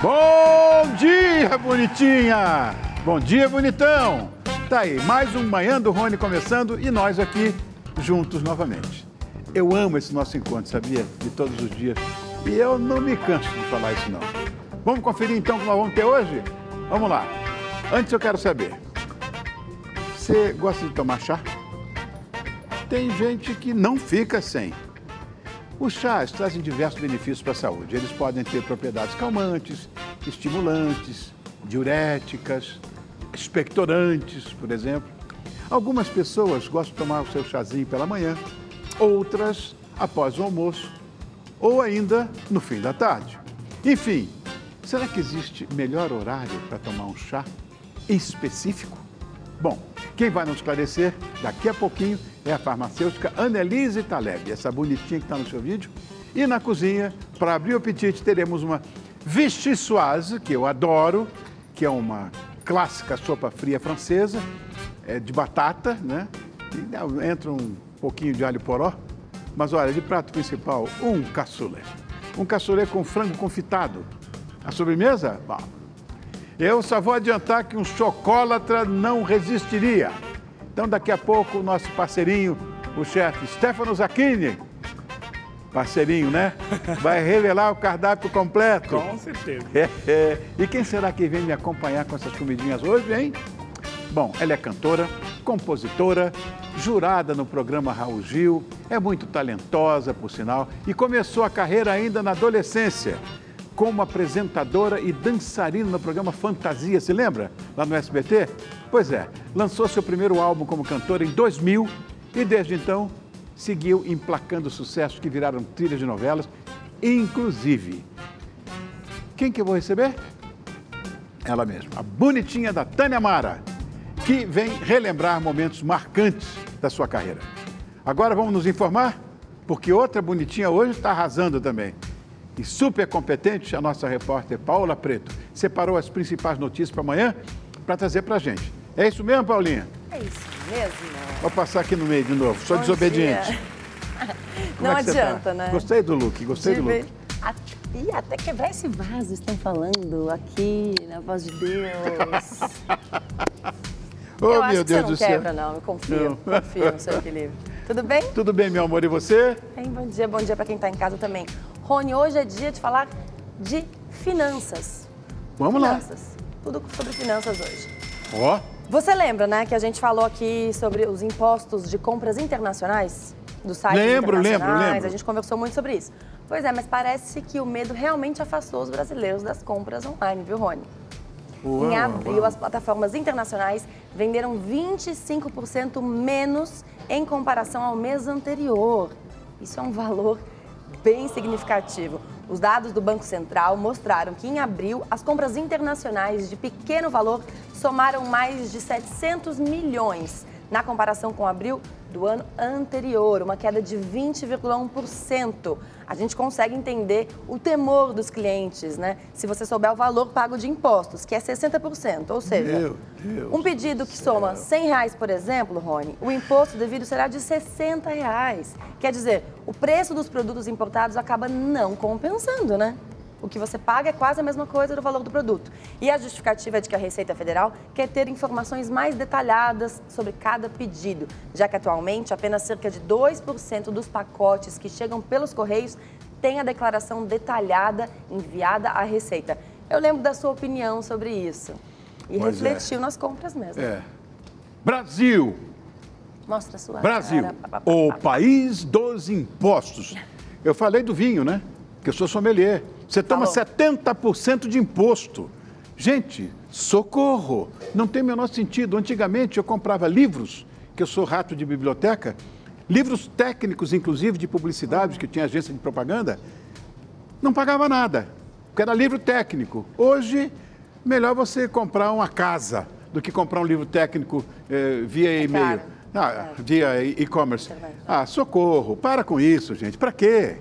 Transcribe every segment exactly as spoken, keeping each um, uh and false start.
Bom dia, bonitinha! Bom dia, bonitão! Tá aí, mais um Manhã do Rony começando e nós aqui juntos novamente. Eu amo esse nosso encontro, sabia? De todos os dias. E eu não me canso de falar isso, não. Vamos conferir então o que nós vamos ter hoje? Vamos lá. Antes eu quero saber, você gosta de tomar chá? Tem gente que não fica sem. Os chás trazem diversos benefícios para a saúde. Eles podem ter propriedades calmantes, estimulantes, diuréticas, expectorantes, por exemplo. Algumas pessoas gostam de tomar o seu chazinho pela manhã, outras após o almoço ou ainda no fim da tarde. Enfim, será que existe melhor horário para tomar um chá específico? Bom, quem vai nos esclarecer daqui a pouquinho é a farmacêutica Annelise Taleb, essa bonitinha que está no seu vídeo. E na cozinha, para abrir o apetite, teremos uma vichyssoise, que eu adoro, que é uma clássica sopa fria francesa, é de batata, né? E entra um pouquinho de alho poró. Mas olha, de prato principal, um cassoulet. Um cassoulet com frango confitado. A sobremesa? Bom, eu só vou adiantar que um chocolatra não resistiria. Então, daqui a pouco, o nosso parceirinho, o chefe Stefano Zacchini, parceirinho, né? Vai revelar o cardápio completo. Com certeza. É, é. E quem será que vem me acompanhar com essas comidinhas hoje, hein? Bom, ela é cantora, compositora, jurada no programa Raul Gil, é muito talentosa, por sinal, e começou a carreira ainda na adolescência, como apresentadora e dançarina no programa Fantasia, se lembra? Lá no S B T? Pois é, lançou seu primeiro álbum como cantora em dois mil e desde então seguiu emplacando sucessos que viraram trilhas de novelas, inclusive. Quem que eu vou receber? Ela mesma, a bonitinha da Tânia Mara, que vem relembrar momentos marcantes da sua carreira. Agora vamos nos informar, porque outra bonitinha hoje está arrasando também. E super competente, a nossa repórter Paula Preto separou as principais notícias para amanhã para trazer para a gente. É isso mesmo, Paulinha? É isso mesmo. Vou passar aqui no meio de novo, sou Bom desobediente. dia. Como Não é que você adianta, tá? né? Gostei do look, gostei De do ver- look. A- Ih, até quebrar esse vaso, estão falando aqui, na voz de Deus. Oh, Eu acho meu que Deus você do não céu. quebra, não. Eu confio, Não. confio no seu equilíbrio. Tudo bem? Tudo bem, meu amor, e você? Bem, bom dia, bom dia para quem está em casa também. Rony, hoje é dia de falar de finanças. Vamos lá. Finanças. Tudo sobre finanças hoje. Ó, Você lembra, né, que a gente falou aqui sobre os impostos de compras internacionais? Dos sites Lembro, lembro, internacionais? lembro. A gente conversou muito sobre isso. Pois é, mas parece que o medo realmente afastou os brasileiros das compras online, viu, Rony? Uau, Em abril, uau. as plataformas internacionais venderam vinte e cinco por cento menos em comparação ao mês anterior. Isso é um valor bem significativo. Os dados do Banco Central mostraram que em abril, as compras internacionais de pequeno valor somaram mais de setecentos milhões, na comparação com abril do ano anterior, uma queda de vinte vírgula um por cento. A gente consegue entender o temor dos clientes, né? Se você souber o valor pago de impostos, que é sessenta por cento, ou seja, Meu Deus um pedido que soma cem reais, por exemplo, Rony, o imposto devido será de sessenta reais. Quer dizer, o preço dos produtos importados acaba não compensando, né? O que você paga é quase a mesma coisa do valor do produto. E a justificativa é de que a Receita Federal quer ter informações mais detalhadas sobre cada pedido, já que atualmente apenas cerca de dois por cento dos pacotes que chegam pelos Correios têm a declaração detalhada enviada à Receita. Eu lembro da sua opinião sobre isso. E Pois é. refletiu nas compras mesmo. é. Brasil, Mostra a sua Brasil, cara. Pá, pá, pá, o pá. país dos impostos. Eu falei do vinho, né? Que eu sou sommelier. Você toma Falou. setenta por cento de imposto. Gente, socorro! Não tem o menor sentido. Antigamente eu comprava livros, que eu sou rato de biblioteca, livros técnicos, inclusive, de publicidade, que tinha agência de propaganda, não pagava nada, porque era livro técnico. Hoje, melhor você comprar uma casa do que comprar um livro técnico eh, via e-mail. caro. Ah, É. via e-commerce. Internet. Ah, socorro! Para com isso, gente. Para quê?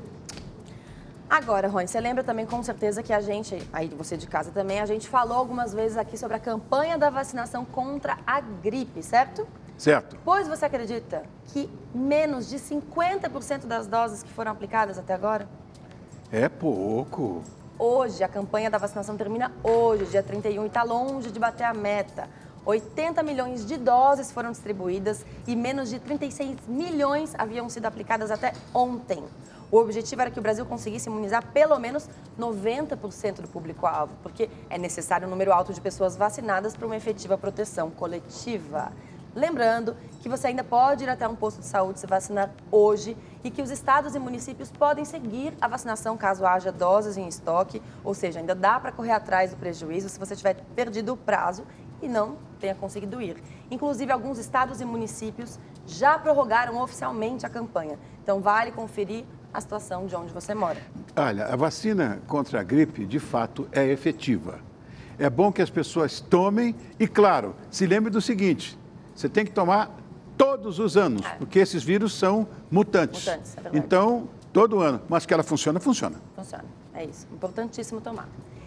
Agora, Rony, você lembra também com certeza que a gente, aí você de casa também, a gente falou algumas vezes aqui sobre a campanha da vacinação contra a gripe, certo? Certo. Pois você acredita que menos de cinquenta por cento das doses que foram aplicadas até agora? É pouco. hoje, a campanha da vacinação termina hoje, dia trinta e um, e está longe de bater a meta. oitenta milhões de doses foram distribuídas e menos de trinta e seis milhões haviam sido aplicadas até ontem. O objetivo era que o Brasil conseguisse imunizar pelo menos noventa por cento do público-alvo, porque é necessário um número alto de pessoas vacinadas para uma efetiva proteção coletiva. Lembrando que você ainda pode ir até um posto de saúde se vacinar hoje e que os estados e municípios podem seguir a vacinação caso haja doses em estoque, ou seja, ainda dá para correr atrás do prejuízo se você tiver perdido o prazo e não tenha conseguido ir. Inclusive, alguns estados e municípios já prorrogaram oficialmente a campanha. Então, vale conferir a situação de onde você mora. Olha, a vacina contra a gripe, de fato, é efetiva. É bom que as pessoas tomem e, claro, se lembre do seguinte, você tem que tomar todos os anos, é. porque esses vírus são mutantes. Mutantes, é verdade. Então, todo ano. Mas que ela funciona, funciona. Funciona, é isso. Importantíssimo tomar.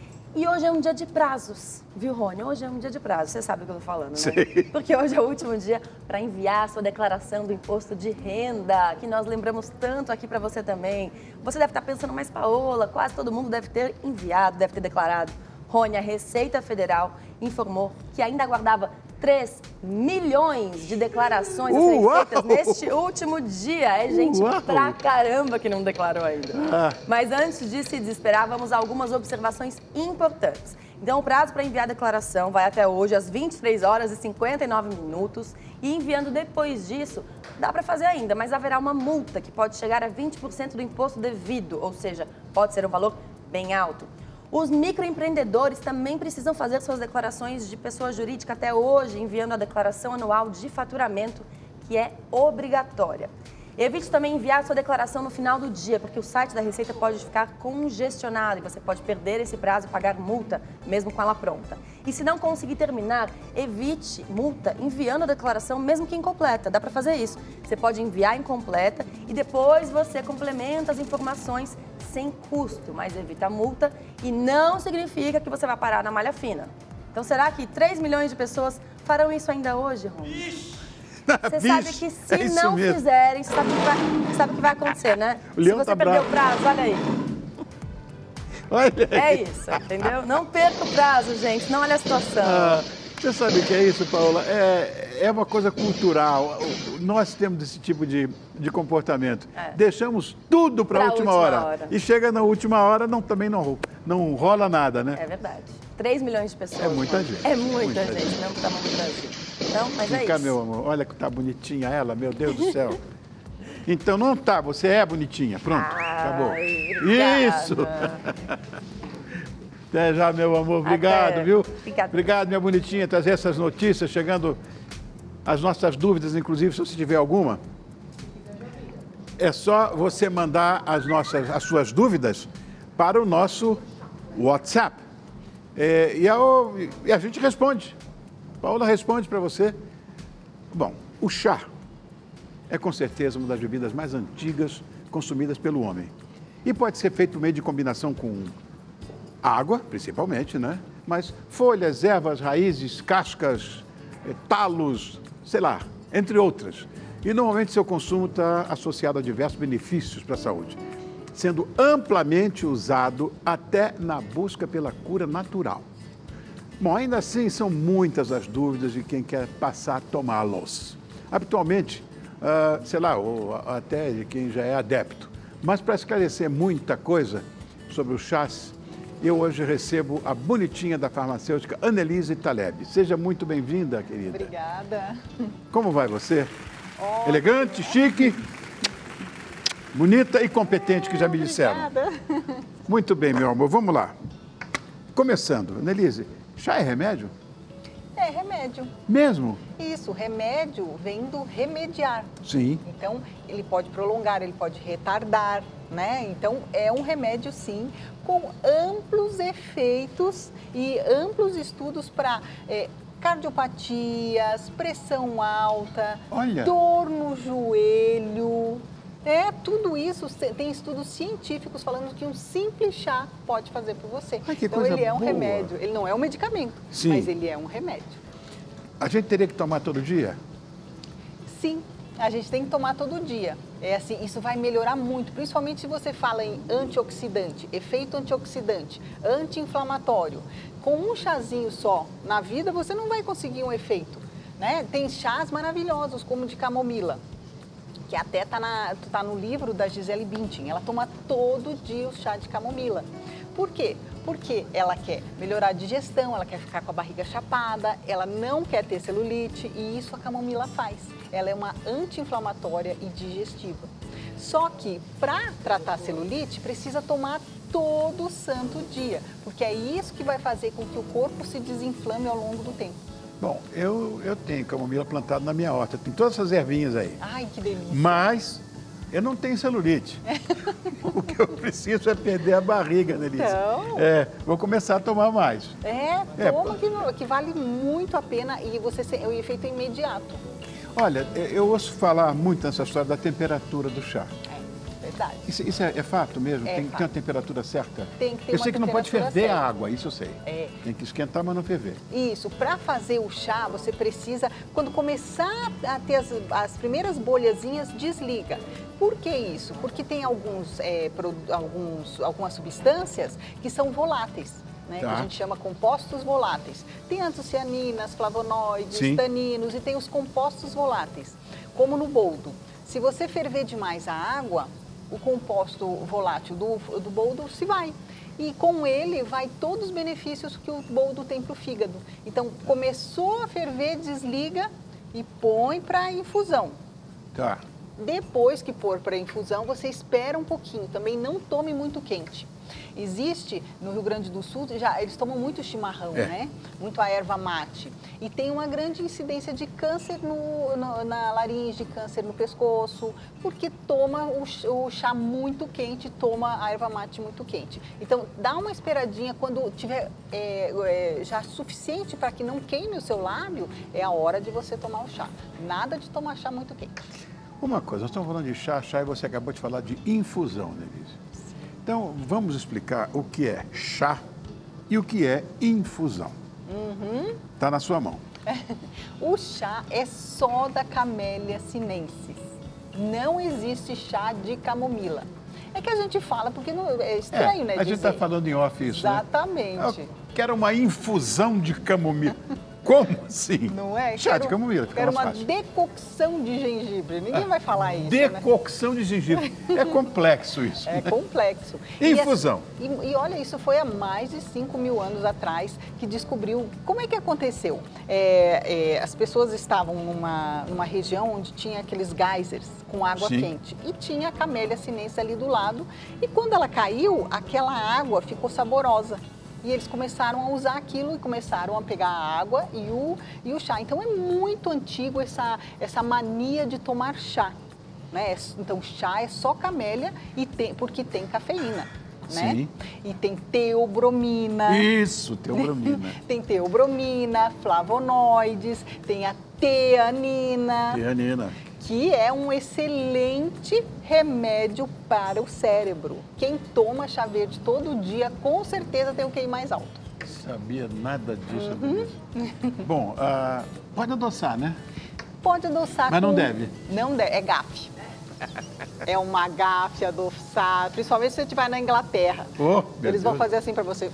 E hoje é um dia de prazos, viu, Rony? Hoje é um dia de prazos, você sabe o que eu tô falando, né? Sei. Porque hoje é o último dia para enviar a sua declaração do imposto de renda, que nós lembramos tanto aqui para você também. Você deve estar pensando, mas Paola, quase todo mundo deve ter enviado, deve ter declarado. Rony, a Receita Federal informou que ainda aguardava três milhões de declarações a serem feitas neste último dia. É gente Uau. pra caramba que não declarou ainda. Ah. Mas antes de se desesperar, vamos a algumas observações importantes. Então, o prazo para enviar a declaração vai até hoje, às vinte e três horas e cinquenta e nove minutos. E enviando depois disso, dá para fazer ainda, mas haverá uma multa que pode chegar a vinte por cento do imposto devido, ou seja, pode ser um valor bem alto. Os microempreendedores também precisam fazer suas declarações de pessoa jurídica até hoje, enviando a declaração anual de faturamento, que é obrigatória. Evite também enviar sua declaração no final do dia, porque o site da Receita pode ficar congestionado e você pode perder esse prazo e pagar multa, mesmo com ela pronta. E se não conseguir terminar, evite multa enviando a declaração, mesmo que incompleta. Dá para fazer isso. Você pode enviar incompleta e depois você complementa as informações sem custo, mas evita a multa e não significa que você vai parar na malha fina. Então, será que três milhões de pessoas farão isso ainda hoje, Rony? Você Bicho, sabe que se é isso não mesmo. fizerem, você sabe o que vai, sabe o que vai acontecer, né? O leão se você tá perder bravo. o prazo, olha aí. Olha aí. É isso, entendeu? Não perca o prazo, gente, não olha a situação. Ah, você sabe o que é isso, Paola? É, é uma coisa cultural. Nós temos esse tipo de, de comportamento. É. Deixamos tudo para a Pra última, última hora. hora. E chega na última hora, não, também não, não rola nada, né? É verdade. três milhões de pessoas. É muita Rony. gente. É muita, Muita gente, gente. mesmo que tamanho do Brasil. Então, mas é Fica, isso. meu amor. Olha que tá bonitinha ela, meu Deus do céu. Então não tá, você é bonitinha. Pronto, acabou. Ai, obrigada. Isso! Até já, meu amor. Obrigado, Até. viu? Obrigada. Obrigado, minha bonitinha, trazer essas notícias, chegando as nossas dúvidas, inclusive, se você tiver alguma. É só você mandar as, nossas, as suas dúvidas para o nosso WhatsApp. É, e, a, e a gente responde. Paola responde para você. Bom, o chá é com certeza uma das bebidas mais antigas consumidas pelo homem. E pode ser feito por meio de combinação com água, principalmente, né? Mas folhas, ervas, raízes, cascas, eh, talos, sei lá, entre outras. E normalmente seu consumo está associado a diversos benefícios para a saúde, sendo amplamente usado até na busca pela cura natural. Bom, ainda assim, são muitas as dúvidas de quem quer passar a tomá-los. Habitualmente, uh, sei lá, ou até de quem já é adepto. Mas para esclarecer muita coisa sobre os chás, eu hoje recebo a bonitinha da farmacêutica Annelise Taleb. Seja muito bem-vinda, querida. Obrigada. Como vai você? Oh, Elegante, chique, bonita e competente, que já me disseram. Obrigada. Muito bem, meu amor, vamos lá. Começando, Annelise, chá é remédio? É remédio. Mesmo? Isso, remédio vem do remediar. Sim. Então, ele pode prolongar, ele pode retardar, né? Então, é um remédio, sim, com amplos efeitos e amplos estudos para é, cardiopatias, pressão alta, Olha. dor no joelho. É, tudo isso tem estudos científicos falando que um simples chá pode fazer por você. Ai, que então, coisa ele é um boa. remédio. Ele não é um medicamento, Sim. mas ele é um remédio. A gente teria que tomar todo dia? Sim, a gente tem que tomar todo dia. É assim, isso vai melhorar muito, principalmente se você fala em antioxidante, efeito antioxidante, anti-inflamatório. Com um chazinho só na vida, você não vai conseguir um efeito, né? Tem chás maravilhosos, como de camomila, que até está tá no livro da Gisele Bündchen. Ela toma todo dia o chá de camomila. Por quê? Porque ela quer melhorar a digestão, ela quer ficar com a barriga chapada, ela não quer ter celulite e isso a camomila faz. Ela é uma anti-inflamatória e digestiva. Só que para tratar a celulite precisa tomar todo santo dia, porque é isso que vai fazer com que o corpo se desinflame ao longo do tempo. Bom, eu, eu tenho camomila plantada na minha horta, tem todas essas ervinhas aí. Ai, que delícia. Mas eu não tenho celulite. O que eu preciso é perder a barriga, Nelise. Então... É, vou começar a tomar mais. É, É, toma que, que vale muito a pena e você é o efeito imediato. Olha, eu ouço falar muito nessa história da temperatura do chá. É, verdade. Isso, isso é, é fato mesmo? É tem, fato. tem uma temperatura certa? Tem que ter Eu uma sei que não pode temperatura ferver certa. a água, isso eu sei. É. Tem que esquentar, mas não ferver. Isso, para fazer o chá, você precisa, quando começar a ter as, as primeiras bolhazinhas, desliga. Por que isso? Porque tem alguns, é, pro, alguns, algumas substâncias que são voláteis. Né, Tá. que a gente chama compostos voláteis. Tem antocianinas, flavonoides, Sim. taninos e tem os compostos voláteis, como no boldo. Se você ferver demais a água, o composto volátil do, do boldo se vai. E com ele vai todos os benefícios que o boldo tem para o fígado. Então, começou a ferver, desliga e põe para infusão. Tá. Depois que pôr para infusão, você espera um pouquinho. Também não tome muito quente. Existe, no Rio Grande do Sul, já, eles tomam muito chimarrão, É. né? Muito a erva mate. E tem uma grande incidência de câncer no, no, na laringe, câncer no pescoço, porque toma o, o chá muito quente, toma a erva mate muito quente. Então, dá uma esperadinha, quando tiver é, é, já suficiente para que não queime o seu lábio, é a hora de você tomar o chá. Nada de tomar chá muito quente. Uma coisa, nós estamos falando de chá, chá, e você acabou de falar de infusão, Nelise. Então, vamos explicar o que é chá e o que é infusão. Uhum. Está na sua mão. O chá é só da Camellia sinensis. Não existe chá de camomila. É que a gente fala porque não, é estranho, É, né? a gente está dizer. falando em off isso, Exatamente. né? Eu quero uma infusão de camomila. Como assim? Não é? Chá Quero- de camomila, fica Quero mais uma fácil. decocção de gengibre. Ninguém vai falar isso, né? Decocção de gengibre. É complexo isso. É complexo. Infusão. E, assim, e, e olha, isso foi há mais de cinco mil anos atrás que descobriu. Como é que aconteceu? É, é, as pessoas estavam numa, numa região onde tinha aqueles geysers com água Sim. quente. E tinha a Camellia sinensis ali do lado. E quando ela caiu, aquela água ficou saborosa. E eles começaram a usar aquilo e começaram a pegar a água e o, e o chá. Então é muito antigo essa, essa mania de tomar chá. Né? Então chá é só camélia e tem, porque tem cafeína. Né? Sim. E tem teobromina. Isso, teobromina. Tem teobromina, flavonoides, tem a teanina, Teanina. que é um excelente remédio para o cérebro. Quem toma chá verde todo dia, com certeza tem o Q I mais alto. Sabia nada disso. Uhum. Denise. Bom, ah, pode adoçar, né? Pode adoçar Mas não com- deve? Não deve, é gafe. É uma gafe adoçar, principalmente se você estiver na Inglaterra. Oh, meu Eles vão Deus. fazer assim para você.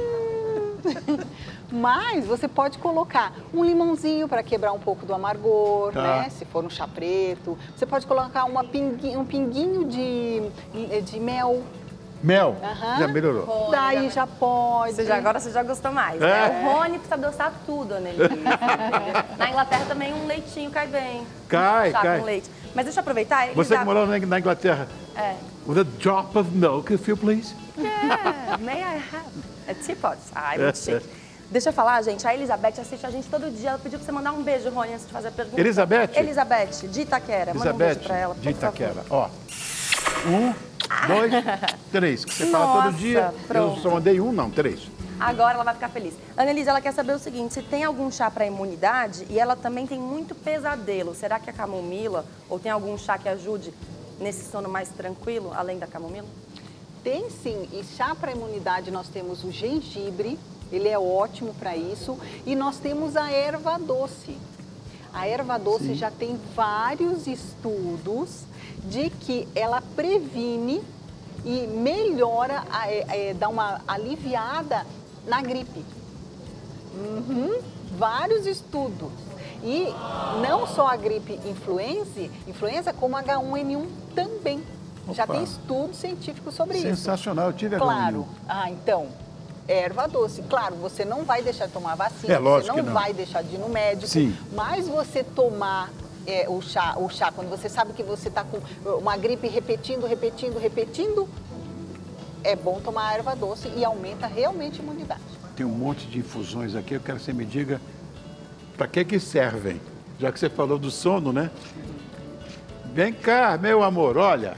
Hum. Mas você pode colocar um limãozinho para quebrar um pouco do amargor, Tá. né? Se for um chá preto. Você pode colocar uma pinguinho, um pinguinho de, de mel. Mel, Aham. já melhorou. Rony, Daí já- já pode. Você já, agora você já gostou mais, É. né? O Rony precisa adoçar tudo, Annelise. Na Inglaterra também um leitinho cai bem. Cai, Chá cai. com leite. Mas deixa eu aproveitar. eles Você já- que morou na na Inglaterra. É. With a drop of milk, if you please. Yeah, may I have? É teapot. Ai, muito chique. Deixa eu falar, gente, a Elizabeth assiste a gente todo dia. Ela pediu pra você mandar um beijo, Rony, antes de fazer a pergunta. Elizabeth? Elizabeth, de Itaquera. Manda um beijo Elizabeth, pra ela, por de favor. Itaquera. Ó, um, dois, três. Que você fala Nossa, todo dia. Eu pronto. só mandei um, não, três. Agora ela vai ficar feliz. Annelise, ela quer saber o seguinte, se tem algum chá para imunidade e ela também tem muito pesadelo, será que a camomila ou tem algum chá que ajude nesse sono mais tranquilo, além da camomila? Tem sim, e chá para imunidade nós temos o gengibre, ele é ótimo para isso, e nós temos a erva doce. A erva doce Sim. já tem vários estudos de que ela previne e melhora, é, é, dá uma aliviada na gripe. Uhum. Vários estudos. E não só a gripe influenza, influenza como H um N um também. Opa. Já tem estudos científicos sobre isso. Sensacional, eu tive claro. H um N um. Ah, então, erva doce. Claro, você não vai deixar de tomar vacina, é, você não, não vai deixar de ir no médico. Sim. Mas você tomar é, o, chá, o chá, quando você sabe que você está com uma gripe repetindo, repetindo, repetindo, é bom tomar a erva doce e aumenta realmente a imunidade. Tem um monte de infusões aqui, eu quero que você me diga para que que servem. Já que você falou do sono, né? Vem cá, meu amor, olha.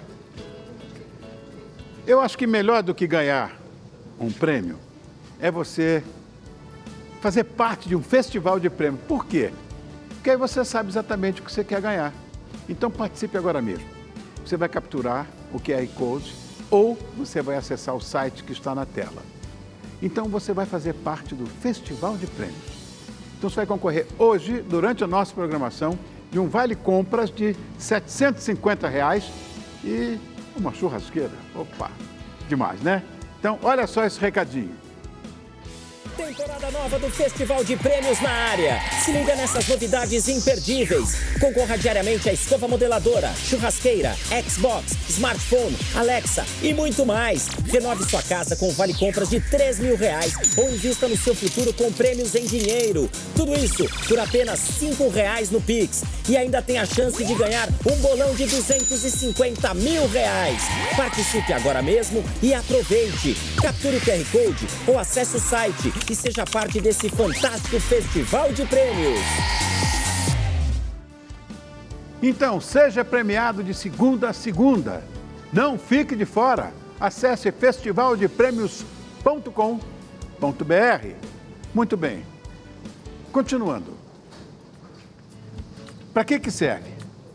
Eu acho que melhor do que ganhar um prêmio é você fazer parte de um festival de prêmio. Por quê? Porque aí você sabe exatamente o que você quer ganhar. Então participe agora mesmo. Você vai capturar o Q R Code ou você vai acessar o site que está na tela. Então você vai fazer parte do Festival de Prêmios. Então você vai concorrer hoje, durante a nossa programação, de um vale-compras de setecentos e cinquenta reais e uma churrasqueira. Opa, demais, né? Então, olha só esse recadinho. Temporada nova do Festival de Prêmios na área. Se liga nessas novidades imperdíveis. Concorra diariamente a escova modeladora, churrasqueira, Xbox, smartphone, Alexa e muito mais. Renove sua casa com vale compras de três mil reais ou invista no seu futuro com prêmios em dinheiro. Tudo isso por apenas cinco reais no Pix. E ainda tem a chance de ganhar um bolão de duzentos e cinquenta mil reais. Participe agora mesmo e aproveite. Capture o Q R Code ou acesse o site e seja parte desse fantástico festival de prêmios. Então, seja premiado de segunda a segunda. Não fique de fora. Acesse festival de prêmios ponto com ponto br. Muito bem. Continuando. Para que que serve?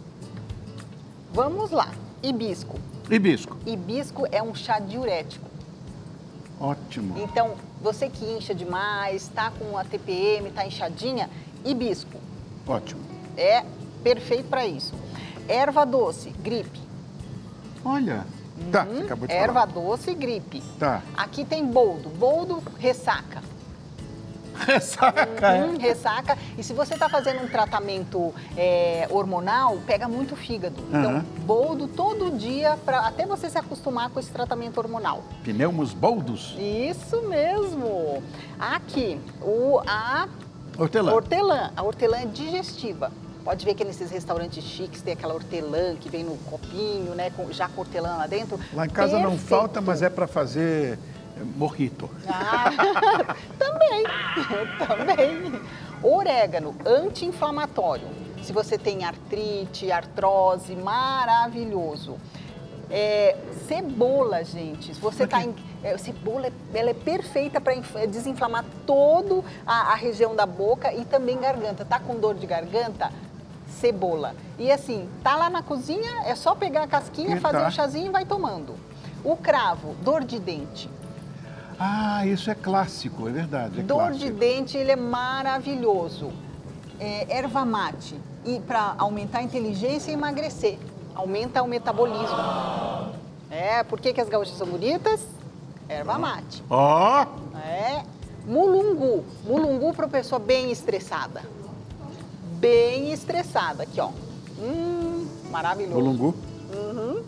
Vamos lá. Hibisco. Hibisco. Hibisco é um chá diurético. Ótimo. Então, você que incha demais, está com a T P M, está inchadinha, hibisco. Ótimo. É perfeito para isso. Erva doce, gripe. Olha. Uhum. Tá, você acabou de Erva falar. doce, gripe. Tá. Aqui tem boldo. Boldo, ressaca. Ressaca, uhum, é? Ressaca. E se você está fazendo um tratamento é, hormonal, pega muito fígado. Então, uhum. boldo todo dia, pra, até você se acostumar com esse tratamento hormonal. Pneumos boldos? Isso mesmo. Aqui, o, a hortelã. hortelã. A hortelã é digestiva. Pode ver que nesses restaurantes chiques tem aquela hortelã que vem no copinho, né, com, já com hortelã lá dentro. Lá em casa Perfeito. Não falta, mas é para fazer mojito. Ah, também, também. Orégano, anti-inflamatório. Se você tem artrite, artrose, maravilhoso. É, cebola, gente. Se você está em... É, cebola, ela é perfeita para desinflamar toda a, a região da boca e também garganta. Tá com dor de garganta? Cebola. E assim, tá lá na cozinha, é só pegar a casquinha, e fazer tá. um chazinho e vai tomando. O cravo, dor de dente. Ah, isso é clássico, é verdade. É dor clássico. de dente, ele é maravilhoso. É, erva mate, e para aumentar a inteligência e emagrecer. Aumenta o metabolismo. É, por que, que as gaúchas são bonitas? Erva mate. Ó! Oh. É. Mulungu. Mulungu para pessoa bem estressada. Bem estressada. Aqui, ó. Hum, maravilhoso. Mulungu. Uhum.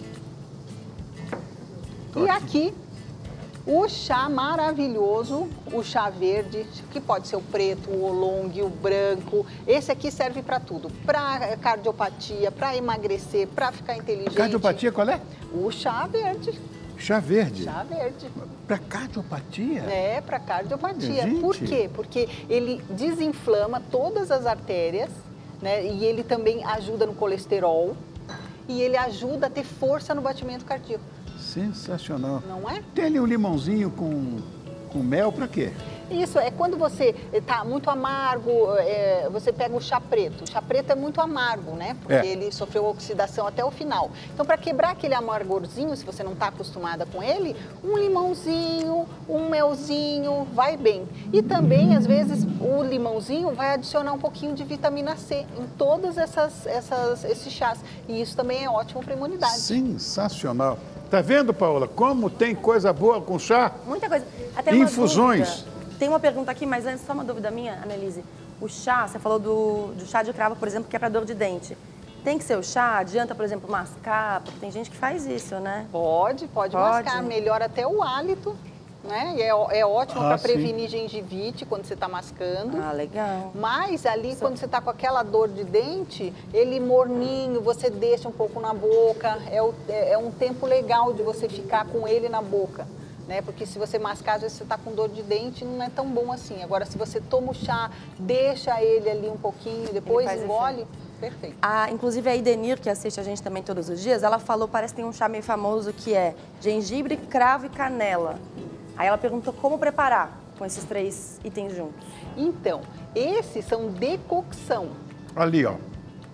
Tô e aqui. aqui, o chá maravilhoso, o chá verde, que pode ser o preto, o oolong, o branco. Esse aqui serve para tudo. Para cardiopatia, para emagrecer, para ficar inteligente. Cardiopatia qual é? O chá verde. Chá verde? Chá verde. Para cardiopatia? É, para cardiopatia. Gente. Por quê? Porque ele desinflama todas as artérias, né? E ele também ajuda no colesterol. E ele ajuda a ter força no batimento cardíaco. Sensacional. Não é? Tem ali um limãozinho com, com mel para quê? Isso, é quando você está muito amargo, é, você pega o chá preto. O chá preto é muito amargo, né? Porque É. ele sofreu oxidação até o final. Então, para quebrar aquele amargorzinho, se você não está acostumada com ele, um limãozinho, um melzinho, vai bem. E também, às vezes, o limãozinho vai adicionar um pouquinho de vitamina C em todas essas, essas esses chás. E isso também é ótimo para a imunidade. Sensacional. Tá vendo, Paola, como tem coisa boa com chá? Muita coisa. Até uma Infusões. dúvida. Tem uma pergunta aqui, mas antes, só uma dúvida minha, Annelise. O chá, você falou do, do chá de cravo, por exemplo, que é para dor de dente. Tem que ser o chá? Adianta, por exemplo, mascar? Porque tem gente que faz isso, né? Pode, pode, Pode. mascar. Melhora até o hálito, né? E é, é ótimo Ah, para sim. prevenir gengivite quando você está mascando. Ah, legal. Mas ali, quando você está com aquela dor de dente, ele morninho, você deixa um pouco na boca. É, o- é- é um tempo legal de você ficar com ele na boca. Né? Porque se você mascar, às vezes você está com dor de dente, não é tão bom assim. Agora, se você toma o chá, deixa ele ali um pouquinho, depois faz engole, perfeito. A, inclusive a Idenir, que assiste a gente também todos os dias, ela falou, parece que tem um chá meio famoso que é gengibre, cravo e canela. Aí ela perguntou como preparar com esses três itens juntos. Então, esses são decocção. Ali, ó.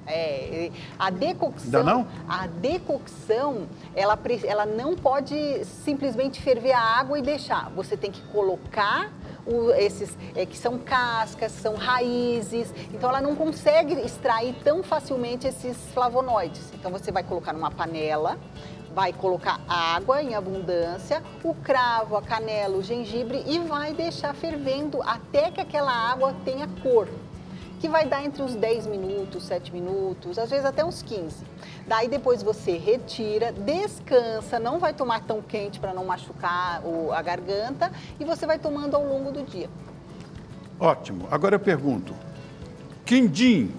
É, a decocção, Ainda não? a decocção, ela, pre- ela não pode simplesmente ferver a água e deixar. Você tem que colocar o- esses é, que são cascas, são raízes. Então ela não consegue extrair tão facilmente esses flavonoides. Então você vai colocar numa panela, vai colocar água em abundância, o cravo, a canela, o gengibre e vai deixar fervendo até que aquela água tenha cor, que vai dar entre uns dez minutos, sete minutos, às vezes até uns quinze. Daí depois você retira, descansa, não vai tomar tão quente para não machucar o- a garganta e você vai tomando ao longo do dia. Ótimo. Agora eu pergunto. Quindim,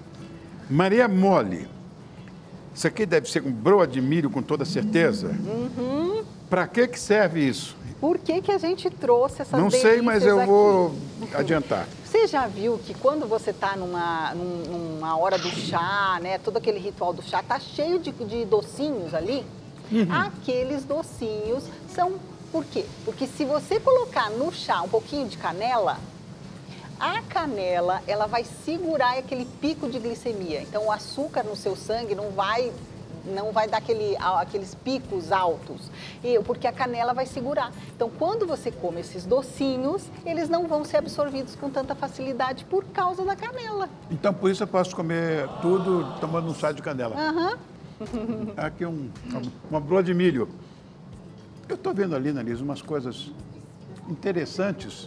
Maria Mole. Isso aqui deve ser com broa de milho, com toda certeza. Uhum. Para que que serve isso? Por que que a gente trouxe essas Não sei, mas delícias eu aqui? vou adiantar. Você já viu que quando você está numa, num- numa hora do chá, né, todo aquele ritual do chá, tá cheio de, de docinhos ali? Aqueles docinhos são... Por quê? Porque se você colocar no chá um pouquinho de canela, a canela, ela vai segurar aquele pico de glicemia. Então, o açúcar no seu sangue não vai... não vai dar aquele, aqueles picos altos, e, porque a canela vai segurar. Então, quando você come esses docinhos, eles não vão ser absorvidos com tanta facilidade por causa da canela. Então, por isso eu posso comer tudo tomando um chá de canela. Aham. Aqui um, uma broa de milho. Eu estou vendo ali, Annelise, umas coisas interessantes.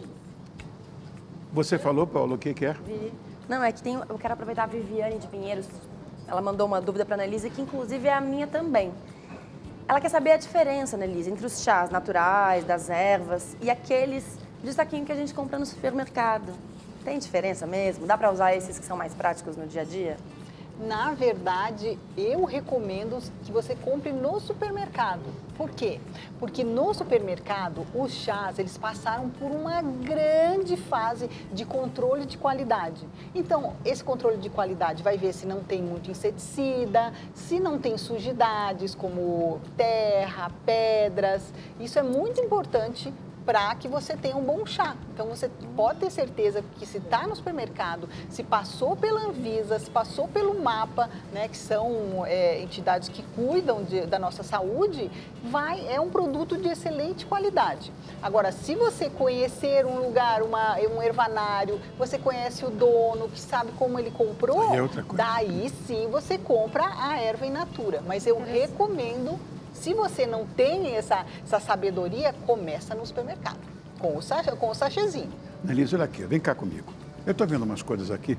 Você falou, Paulo, o que que é? Vi. Não, é que tem, eu quero aproveitar a Viviane de Pinheiros. Ela mandou uma dúvida para a Annelise, que inclusive é a minha também. Ela quer saber a diferença, Annelise, entre os chás naturais, das ervas e aqueles de saquinho que a gente compra no supermercado. Tem diferença mesmo? Dá para usar esses que são mais práticos no dia a dia? Na verdade, eu recomendo que você compre no supermercado. Por quê? Porque no supermercado, os chás, eles passaram por uma grande fase de controle de qualidade. Então, esse controle de qualidade vai ver se não tem muito inseticida, se não tem sujidades como terra, pedras. Isso é muito importante para que você tenha um bom chá. Então, você pode ter certeza que se está no supermercado, se passou pela Anvisa, se passou pelo MAPA, né, que são é, entidades que cuidam de, da nossa saúde, vai, é um produto de excelente qualidade. Agora, se você conhecer um lugar, uma, um ervanário, você conhece o dono, que sabe como ele comprou, É outra coisa. daí sim você compra a erva in natura. Mas eu recomendo. Se você não tem essa, essa sabedoria, começa no supermercado, com o, sachê, com o sachêzinho. Annelise, olha aqui, vem cá comigo. Eu estou vendo umas coisas aqui.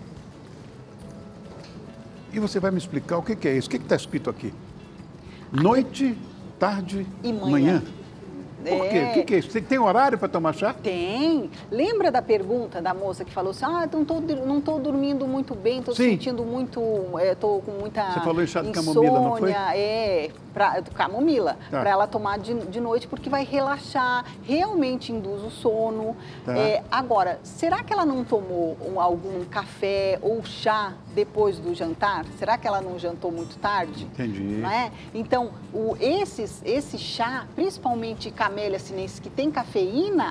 E você vai me explicar o que que é isso. O que está escrito aqui? Noite, tarde, E manhã. manhã. Por quê? É. O que que é isso? Você tem horário para tomar chá? Tem. Lembra da pergunta da moça que falou assim, ah, não estou não tô dormindo muito bem, estou Sim. sentindo muito, estou com muita Você falou em chá de insônia, camomila, não foi? É, pra, camomila, Tá. para ela tomar de, de noite, porque vai relaxar, realmente induz o sono. Tá. É, agora, será que ela não tomou um- algum café ou chá depois do jantar? Será que ela não jantou muito tarde? Entendi. Não é? Então, o, esses, esse chá, principalmente Camellia sinensis, que tem cafeína,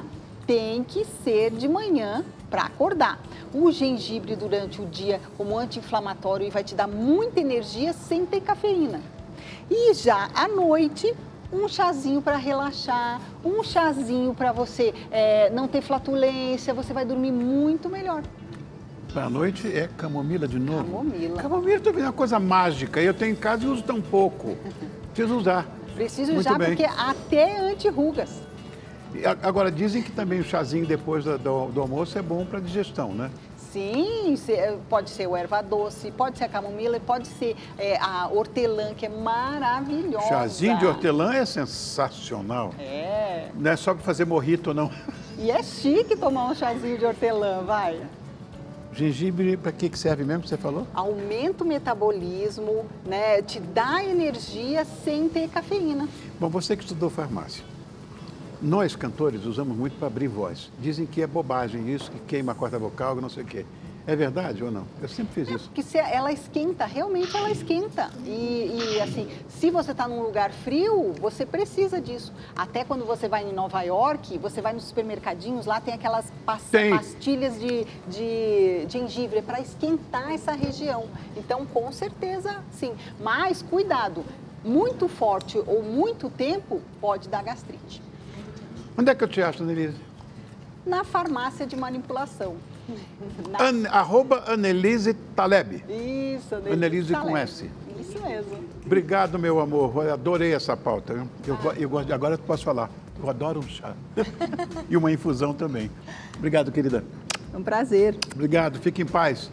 tem que ser de manhã para acordar. O gengibre durante o dia como anti-inflamatório vai te dar muita energia sem ter cafeína. E já à noite, um chazinho para relaxar, um chazinho para você é, não ter flatulência, você vai dormir muito melhor. Para a noite é camomila de novo? Camomila. Camomila também é uma coisa mágica. Eu tenho em casa e uso tão pouco. Preciso usar. Preciso Muito usar bem. porque até anti-rugas. Agora, dizem que também o chazinho depois do, do, do almoço é bom para digestão, né? Sim, pode ser o erva doce, pode ser a camomila, pode ser é, a hortelã, que é maravilhosa. Chazinho de hortelã é sensacional. É. Não é só para fazer mojito, não. E é chique tomar um chazinho de hortelã, vai. Gengibre, para que que serve mesmo que você falou? Aumenta o metabolismo, né? Te dá energia sem ter cafeína. Bom, você que estudou farmácia. Nós, cantores, usamos muito para abrir voz. Dizem que é bobagem isso, que queima a corda vocal, não sei o quê. É verdade ou não? Eu sempre fiz isso. Porque se ela esquenta, realmente ela esquenta. E, e assim, se você está num lugar frio, você precisa disso. Até quando você vai em Nova York, você vai nos supermercadinhos, lá tem aquelas pas tem. pastilhas de, de gengibre para esquentar essa região. Então, com certeza, sim. Mas, cuidado, muito forte ou muito tempo pode dar gastrite. Onde é que eu te acho, Annelise? Na farmácia de manipulação. Na... An, arroba Annelise Taleb. Isso, Annelise, Annelise com Taleb. S. Isso mesmo. Obrigado, meu amor. Eu adorei essa pauta. Viu? Eu, ah. eu, eu, agora eu posso falar. Eu adoro um chá. E uma infusão também. Obrigado, querida. É um prazer. Obrigado. Fique em paz.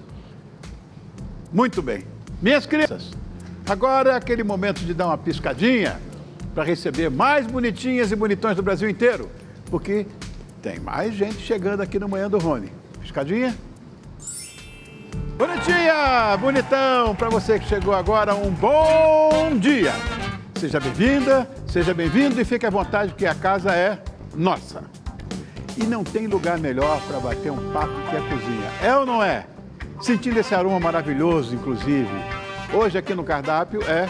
Muito bem. Minhas crianças, agora é aquele momento de dar uma piscadinha para receber mais bonitinhas e bonitões do Brasil inteiro, porque tem mais gente chegando aqui no Manhã do Rony. Piscadinha? Bonitinha, bonitão, para você que chegou agora, um bom dia. Seja bem-vinda, seja bem-vindo e fique à vontade que a casa é nossa. E não tem lugar melhor para bater um papo que a cozinha. É ou não é? Sentindo esse aroma maravilhoso, inclusive. Hoje aqui no cardápio é...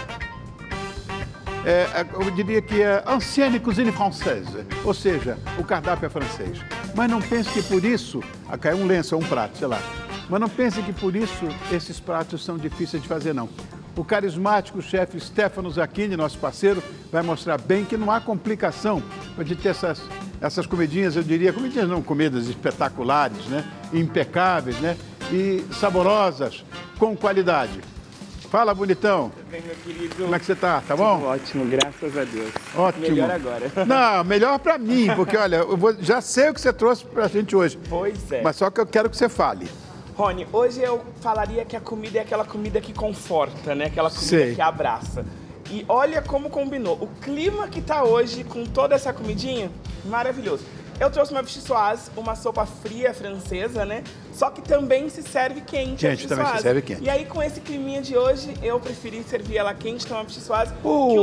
É, eu diria que é ancienne cuisine française, ou seja, o cardápio é francês. Mas não pense que por isso, ah, caiu um lenço ou um prato, sei lá. Mas não pense que por isso esses pratos são difíceis de fazer, não. O carismático chefe Stefano Zacchini, nosso parceiro, vai mostrar bem que não há complicação para de ter essas, essas comidinhas, eu diria, comidinhas não, comidas espetaculares, né? Impecáveis, né? E saborosas, com qualidade. Fala, bonitão. Tudo bem, meu querido? Como é que você tá? Tá bom? Tudo ótimo, graças a Deus. Ótimo. Melhor agora. Não, melhor pra mim, porque olha, eu vou, já sei o que você trouxe pra gente hoje. Pois é. Mas só que eu quero que você fale. Rony, hoje eu falaria que a comida é aquela comida que conforta, né? Aquela comida Sei. que abraça. E olha como combinou. O clima que tá hoje com toda essa comidinha, maravilhoso. Eu trouxe uma vichyssoise, uma sopa fria francesa, né? Só que também se serve quente. Quente, também se serve quente. E aí, com esse climinha de hoje, eu preferi servir ela quente, então uma vichyssoise.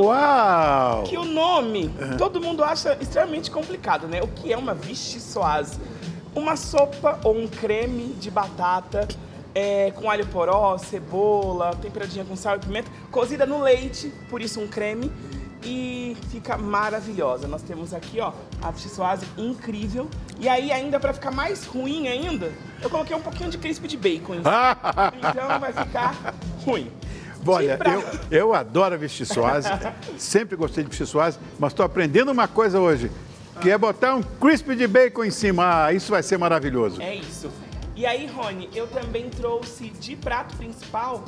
Uau! Que o nome, uhum. todo mundo acha extremamente complicado, né? O que é uma vichyssoise? Uma sopa ou um creme de batata é, com alho poró, cebola, temperadinha com sal e pimenta, cozida no leite, por isso um creme. E fica maravilhosa. Nós temos aqui, ó, a vichyssoise incrível. E aí, ainda para ficar mais ruim ainda, eu coloquei um pouquinho de crisp de bacon. Então vai ficar ruim. Olha, pra... eu, eu adoro a vichyssoise, sempre gostei de vichyssoise, mas estou aprendendo uma coisa hoje, que é botar um crisp de bacon em cima. Ah, isso vai ser maravilhoso. É isso. E aí, Rony, eu também trouxe de prato principal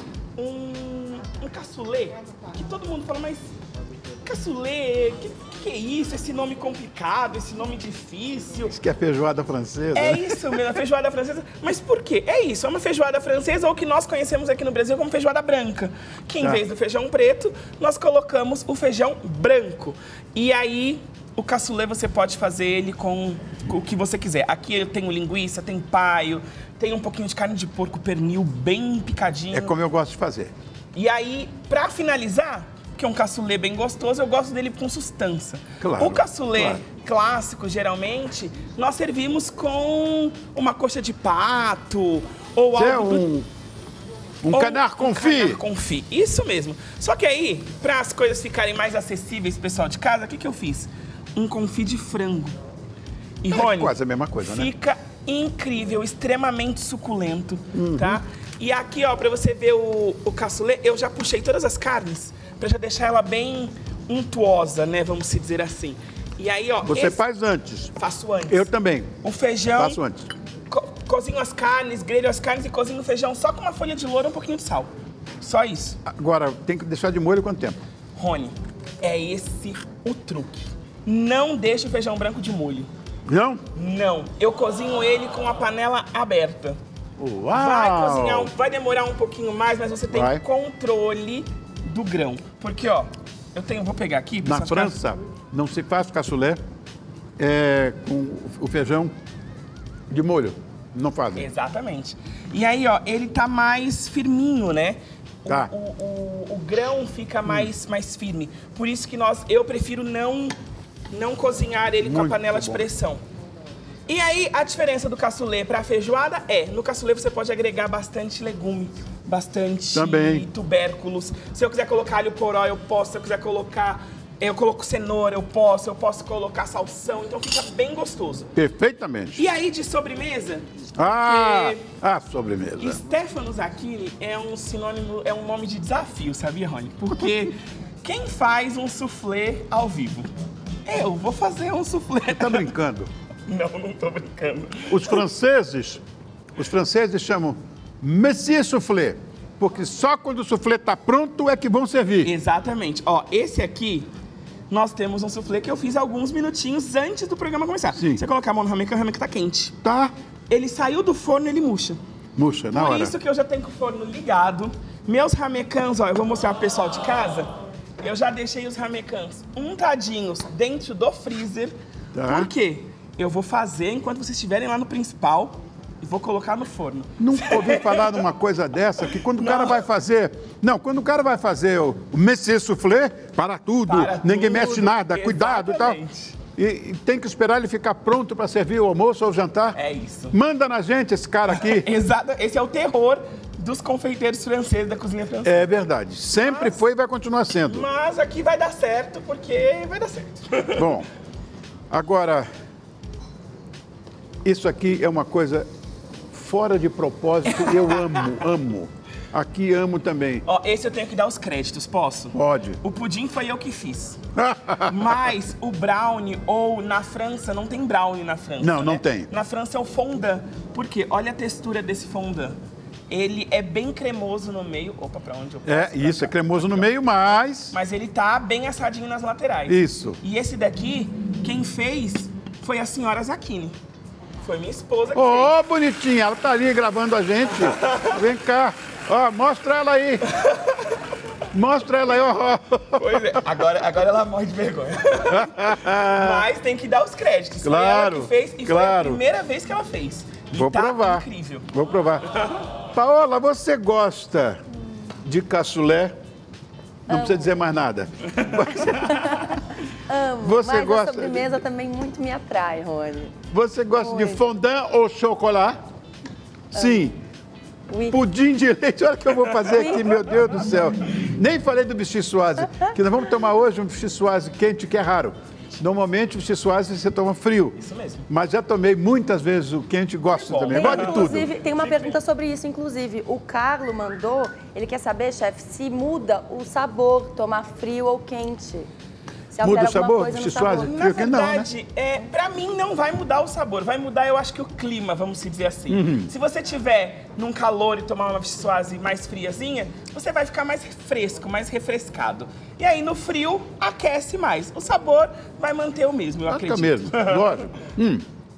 um, um cassoulet, que todo mundo fala, mas... Cassoulet, que, que é isso? Esse nome complicado, esse nome difícil. Isso que é feijoada francesa. É né? isso mesmo, a feijoada francesa. Mas por quê? É isso, é uma feijoada francesa ou que nós conhecemos aqui no Brasil como feijoada branca. Que em tá. vez do feijão preto, nós colocamos o feijão branco. E aí, o cassoulet você pode fazer ele com, com o que você quiser. Aqui eu tenho linguiça, tem paio, tem um pouquinho de carne de porco pernil bem picadinho. É como eu gosto de fazer. E aí, pra finalizar... que é um cassoulet bem gostoso, eu gosto dele com sustância. Claro, o cassoulet claro. clássico, geralmente, nós servimos com uma coxa de pato ou Isso algo... é um, um ou canard confit. Um canard confit, isso mesmo. Só que aí, para as coisas ficarem mais acessíveis, pessoal de casa, o que, que eu fiz? Um confit de frango. E, Rony, é quase a mesma coisa, né? Fica incrível, extremamente suculento, uhum. tá? E aqui, ó, pra você ver o, o cassoulet, eu já puxei todas as carnes pra já deixar ela bem untuosa, né? Vamos se dizer assim. E aí, ó... Você esse... faz antes. Faço antes. Eu também. O feijão... Faço antes. Co cozinho as carnes, grelho as carnes e cozinho o feijão só com uma folha de louro e um pouquinho de sal. Só isso. Agora, tem que deixar de molho quanto tempo? Rony, é esse o truque. Não deixe o feijão branco de molho. Não? Não. Eu cozinho ele com a panela aberta. Uau! Vai cozinhar, vai demorar um pouquinho mais, mas você tem vai. controle do grão. Porque, ó, eu tenho, vou pegar aqui... Na França, não se faz cassoulet é, com o feijão de molho. Não fazem. Exatamente. E aí, ó, ele tá mais firminho, né? Tá. O, o, o, o grão fica mais, hum. mais firme. Por isso que nós, eu prefiro não, não cozinhar ele Muito com a panela bom. de pressão. E aí, a diferença do cassoulet para a feijoada é, no cassoulet você pode agregar bastante legume, bastante Também. tubérculos. Se eu quiser colocar alho poró, eu posso. Se eu quiser colocar... Eu coloco cenoura, eu posso, eu posso colocar salsão, então fica bem gostoso. Perfeitamente. E aí, de sobremesa... Ah, a sobremesa. Stefano Zacchini é um sinônimo, é um nome de desafio, sabia, Rony? Porque quem faz um soufflé ao vivo? Eu vou fazer um soufflé. Tá brincando? Não, não tô brincando. Os franceses, os franceses chamam Monsieur Soufflé, porque só quando o soufflé tá pronto é que vão servir. Exatamente. Ó, esse aqui, nós temos um soufflé que eu fiz alguns minutinhos antes do programa começar. Sim. Você colocar a mão no rameca, o rameca tá quente. Tá. Ele saiu do forno, ele murcha. Murcha, na Por hora. isso que eu já tenho com o forno ligado. Meus ramecãs, ó, eu vou mostrar pro pessoal de casa. Eu já deixei os ramecãs untadinhos dentro do freezer. Tá. Por quê? Eu vou fazer enquanto vocês estiverem lá no principal e vou colocar no forno. Nunca ouvi falar numa coisa dessa, que quando o cara vai fazer... Não, quando o cara vai fazer o Monsieur Soufflé, para tudo, Para ninguém tudo, mexe nada, cuidado e tal. exatamente. E, e tem que esperar ele ficar pronto para servir o almoço ou o jantar. É isso. Manda na gente esse cara aqui. Exato. Esse é o terror dos confeiteiros franceses, da cozinha francesa. É verdade. Sempre Mas- foi e vai continuar sendo. Mas aqui vai dar certo, porque vai dar certo. Bom, agora, isso aqui é uma coisa fora de propósito. Eu amo, amo. Aqui amo também. Ó, esse eu tenho que dar os créditos, posso? Pode. O pudim foi eu que fiz. Mas o brownie, ou na França, não tem brownie na França. Não, né? não tem. Na França é o fondant. Por quê? Olha a textura desse fondant. Ele é bem cremoso no meio. Opa, pra onde eu posso? É, Pra isso, cá. é cremoso no meio, mas... Mas ele tá bem assadinho nas laterais. Isso. E esse daqui, quem fez foi a senhora Zacchini. Foi minha esposa que Ô, fez. bonitinha, ela tá ali gravando a gente. Vem cá. Ó, mostra ela aí. Mostra ela aí, ó. Pois é, agora, agora ela morre de vergonha. Mas tem que dar os créditos. Claro, foi ela que fez e claro. foi a primeira vez que ela fez. E Vou tá provar. incrível. Vou provar. Paola, você gosta de cassoulet? Não precisa dizer mais nada. Amo, Você mas gosta a sobremesa também muito me atrai, Rony. Você gosta de Muito. fondant ou chocolate? Sim. Oui. Pudim de leite, olha o que eu vou fazer aqui, meu Deus do céu. Nem falei do bichisuase, que nós vamos tomar hoje um bichisuase quente, que é raro. Normalmente o bichisuase você toma frio. Isso mesmo. Mas já tomei muitas vezes o quente e gosto bom. também. Tem, Gosto de tudo. Inclusive, tem uma pergunta sobre isso, inclusive. O Carlo mandou, ele quer saber, chefe, se muda o sabor, tomar frio ou quente. Se Muda altera o alguma sabor? coisa no Bichisuase? sabor. Na Frio que não, né? verdade, é, pra mim não vai mudar o sabor. Vai mudar, eu acho que o clima, vamos se dizer assim. Uhum. Se você tiver num calor e tomar uma bichisuase mais friazinha, você vai ficar mais fresco, mais refrescado. E aí no frio, aquece mais. O sabor vai manter o mesmo, eu Fica acredito. mesmo, lógico. Hum.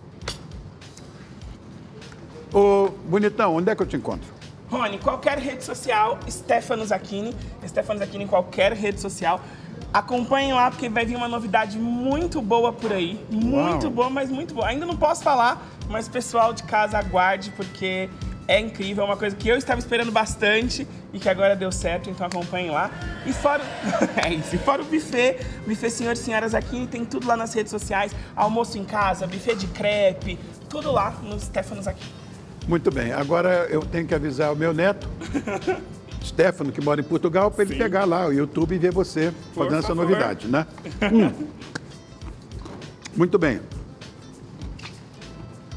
Ô, bonitão, onde é que eu te encontro? Rony, qualquer rede social, Stefano Zacchini. Stefano Zacchini em qualquer rede social. Acompanhem lá, porque vai vir uma novidade muito boa por aí. Muito Uau. boa, mas muito boa. Ainda não posso falar, mas pessoal de casa, aguarde, porque é incrível. É uma coisa que eu estava esperando bastante e que agora deu certo, então acompanhem lá. E fora, é isso, e fora o buffet, buffet Senhor e Senhora Zacchini, tem tudo lá nas redes sociais. Almoço em casa, buffet de crepe, tudo lá no Stefano Zacchini. Muito bem, agora eu tenho que avisar o meu neto, Stefano, que mora em Portugal, para ele Sim. pegar lá o YouTube e ver você Por fazendo essa favor. novidade, né? Hum. Muito bem.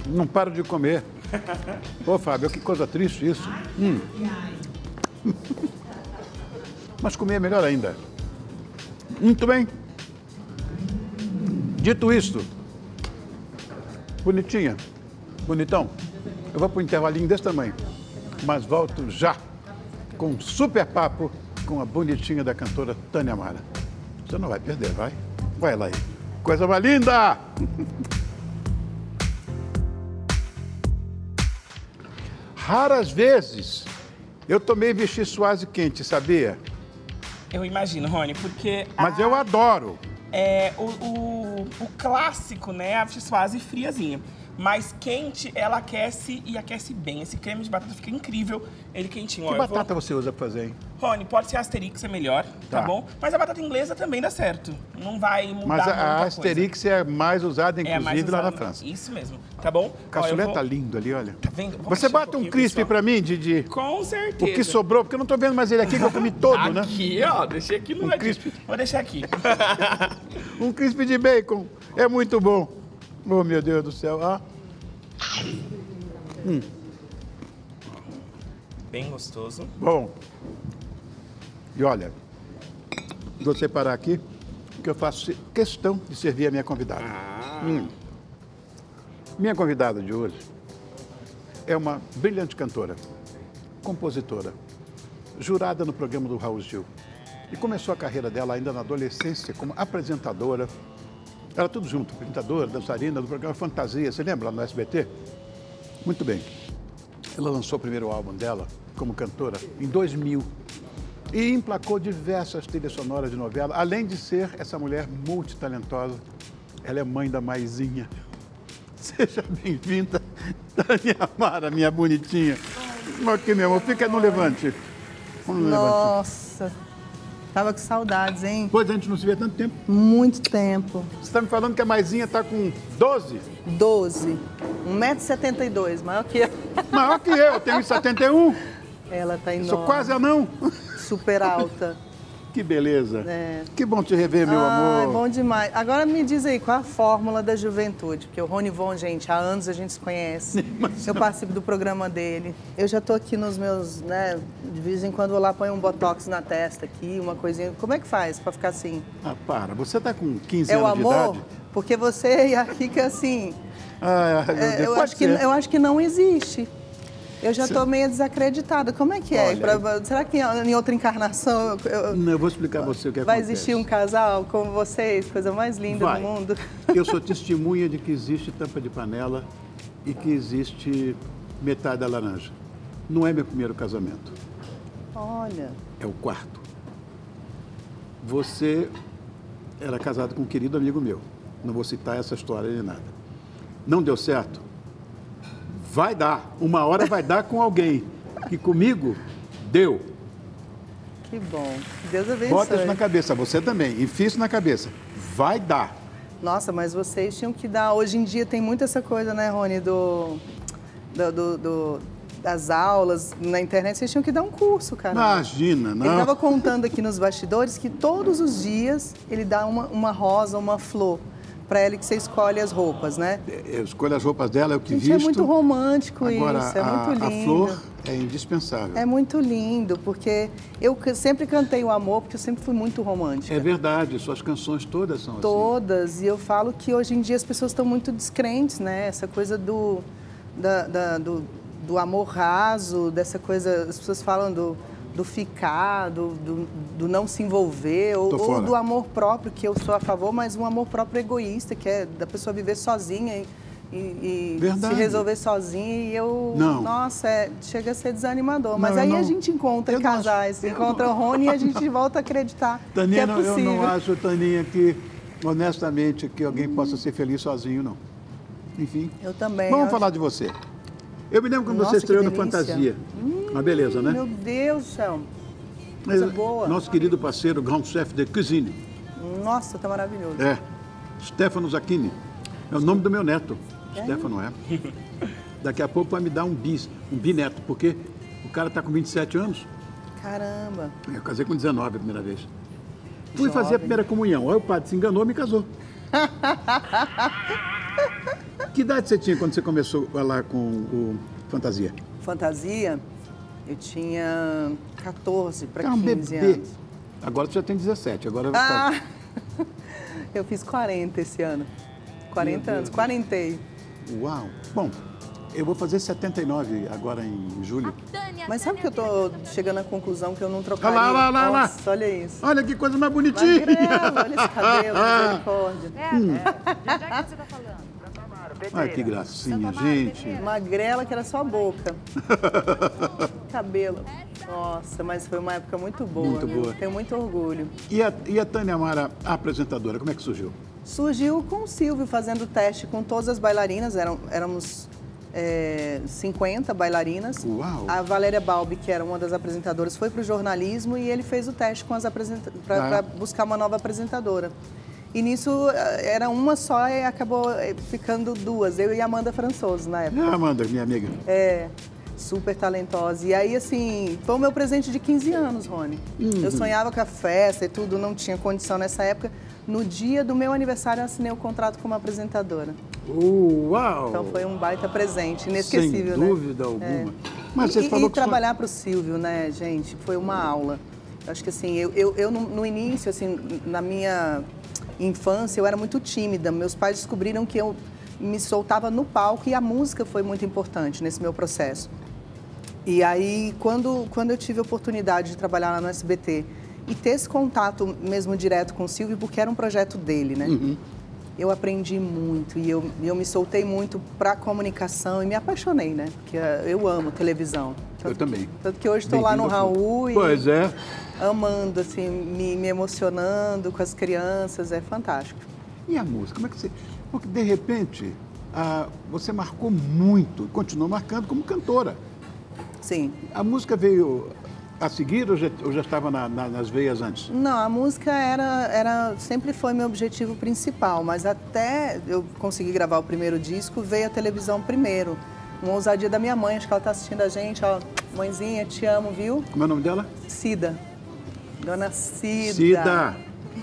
Não paro de comer. Ô, Fábio, que coisa triste isso. Hum. Mas comer é melhor ainda. Muito bem. Dito isto, bonitinha, bonitão, eu vou para um intervalinho desse tamanho, mas volto já com um super papo com a bonitinha da cantora Tânia Mara. Você não vai perder, vai? Vai lá aí. Coisa mais linda! Raras vezes eu tomei Vichy-Soise quente, sabia? Eu imagino, Rony, porque... Mas a, eu adoro. É, o, o, o clássico, né, a Vichy-Soise friazinha. Mas quente, ela aquece e aquece bem. Esse creme de batata fica incrível, ele quentinho. Que Ó, batata vou... você usa para fazer, hein? Rony, pode ser Asterix, é melhor, tá, Tá. bom? Mas a batata inglesa também dá certo. Não vai mudar Mas a, muita a coisa. Asterix é mais usada, É a inclusive, mais lá usada na França. Isso mesmo, tá bom? O cassoulet Ó, eu tá vou- lindo ali, olha. Tá vendo? Vamos Você mexer bate um pouquinho, crisp pessoal. para mim, Didi? Com certeza. O que sobrou, porque eu não tô vendo mais ele aqui, que eu comi todo, né? Aqui, ó, deixei aqui no Um ladinho. crisp. Vou deixar aqui. Um crisp de bacon. É muito bom. Oh, meu Deus do céu. Ah. Bem gostoso. Bom. E olha, vou separar aqui, que eu faço questão de servir a minha convidada. Hum. Minha convidada de hoje é uma brilhante cantora, compositora, jurada no programa do Raul Gil. E começou a carreira dela ainda na adolescência como apresentadora. Era tudo junto, apresentadora, dançarina do programa Fantasia. Você lembra lá no S B T? Muito bem. Ela lançou o primeiro álbum dela como cantora em dois mil e emplacou diversas trilhas sonoras de novela. Além de ser essa mulher multitalentosa, ela é mãe da Maisinha. Seja bem-vinda, Tânia Mara, minha bonitinha. Aqui, meu amor, fica no levante. Vamos no levante. Nossa, tava com saudades, hein? Pois a gente não se vê há tanto tempo. Muito tempo. Você está me falando que a Maisinha está com doze? doze. um metro e setenta e dois, maior que eu. Maior que eu, eu tenho um e setenta e um. Ela tá enorme. Sou quase anão. Super alta. Que beleza. É. Que bom te rever, meu Ai, amor. bom demais. Agora me diz aí, qual a fórmula da juventude? Porque o Rony Von, gente, há anos a gente se conhece. Eu participo do programa dele. Eu já tô aqui nos meus, né, de vez em quando eu lá ponho um botox na testa aqui, uma coisinha. Como é que faz pra ficar assim? Ah, para. Você tá com quinze É o anos de amor? idade? Porque você fica assim... Ah, meu É, Deus, eu, pode acho que, ser. eu acho que não existe. Eu já estou meio desacreditada. Como é que é? Olha, Pra- será que em outra encarnação eu- eu- Não, eu vou explicar a você o que vai acontece. existir um casal como vocês? Coisa mais linda Vai. do mundo. Eu sou testemunha de que existe tampa de panela e que existe metade da laranja. Não é meu primeiro casamento, Olha, é o quarto. Você era casado com um querido amigo meu. Não vou citar essa história nem nada. Não deu certo? Vai dar. Uma hora vai dar com alguém. Que comigo deu. que bom. Deus abençoe. Bota isso na cabeça, você também. Enfia isso na cabeça. Vai dar. Nossa, mas vocês tinham que dar... Hoje em dia tem muito essa coisa, né, Rony, do, do, do- do- das aulas na internet. Vocês tinham que dar um curso, cara. Imagina, Ele não. estava contando aqui nos bastidores que todos os dias ele dá uma, uma rosa, uma flor para ela que você escolhe as roupas, né? Eu escolho as roupas dela, é o que Gente, visto. é muito romântico Agora, isso, é a, muito a lindo. flor é indispensável. É muito lindo, porque eu c- sempre cantei o amor, porque eu sempre fui muito romântica. É verdade, suas canções todas são assim. Todas, e eu falo que hoje em dia as pessoas estão muito descrentes, né? Essa coisa do, da- da- do, do amor raso, dessa coisa, as pessoas falam do, do ficar, do, do, do não se envolver, ou, Tô ou fora. do amor próprio, que eu sou a favor, mas um amor próprio egoísta, que é da pessoa viver sozinha e, e- e Verdade. se resolver sozinha. E eu, Não. nossa, é, chega a ser desanimador. Mas Não, eu aí não- a gente encontra eu não acho- casais, eu encontra não- o Rony e a gente volta a acreditar que Taninha, é não- eu possível. não acho, Taninha, que, honestamente, que alguém possa ser feliz sozinho, não. Enfim. Eu também. Vamos eu falar de você. Eu me lembro quando Nossa, você que estreou no delícia. Fantasia. Uma beleza, né? Meu Deus do céu. Coisa boa. Nosso querido parceiro, Grand Chef de Cuisine. Nossa, tá maravilhoso. É. Stefano Zacchini. É o nome do meu neto. Stefano é. Daqui a pouco vai me dar um bis, um bineto, porque o cara está com vinte e sete anos. Caramba. Eu casei com dezenove a primeira vez. Fui fazer a primeira comunhão. Aí o padre se enganou e me casou. Que idade você tinha quando você começou lá com o Fantasia? Fantasia, eu tinha quatorze para É um quinze bebê. anos. Agora você já tem dezessete. Agora Ah! Eu fiz quarenta esse ano. quarenta anos, quarentei. Uau! Bom, eu vou fazer setenta e nove agora em julho. Mas sabe que eu tô chegando à conclusão que eu não trocaria? Olha lá, lá, lá, Nossa, lá. olha isso. Olha que coisa mais bonitinha! Magrelo, olha esse cabelo, misericórdia. É, Hum. é. De onde é que você tá falando? Olha que gracinha, gente. Magrela que era só a boca. Cabelo. Nossa, mas foi uma época muito boa. Muito viu? boa. Tenho muito orgulho. E a, e a Tânia Amara, a apresentadora, como é que surgiu? Surgiu com o Silvio fazendo teste com todas as bailarinas, eram, éramos é, cinquenta bailarinas. Uau! A Valéria Balbi, que era uma das apresentadoras, foi para o jornalismo e ele fez o teste com as apresenta para Ah. buscar uma nova apresentadora. E nisso era uma só e acabou ficando duas, eu e a Amanda Françoso na época. Ah, Amanda, minha amiga. É, super talentosa. E aí, assim, foi o meu presente de quinze anos, Rony. Eu sonhava com a festa e tudo, não tinha condição nessa época. No dia do meu aniversário, eu assinei o contrato como apresentadora. Uau! Então foi um baita presente, inesquecível, Sem dúvida alguma. É. Mas você e, falou e que só- trabalhar para o Silvio, né, gente, foi uma aula. Eu acho que assim, eu, eu, eu no, no início, assim, na minha infância, eu era muito tímida. Meus pais descobriram que eu me soltava no palco e a música foi muito importante nesse meu processo. E aí, quando, quando eu tive a oportunidade de trabalhar lá no S B T e ter esse contato mesmo direto com o Silvio, porque era um projeto dele, né? Uhum. Eu aprendi muito e eu, eu me soltei muito para a comunicação e me apaixonei, né? Porque uh, eu amo televisão. Eu também. Tanto que hoje estou lá no Bem-vindo ao clube. Raul e Pois é. amando, assim, me, me emocionando com as crianças, é fantástico. E a música? Como é que você... Porque, de repente, ah, você marcou muito, continuou marcando como cantora. Sim. A música veio a seguir ou já, ou já estava na- na- nas veias antes? Não, a música era, era, sempre foi meu objetivo principal, mas até eu conseguir gravar o primeiro disco, veio a televisão primeiro. Uma ousadia da minha mãe, acho que ela está assistindo a gente, ó, mãezinha, te amo, viu? Como é o nome dela? Cida. Dona Cida. Cida.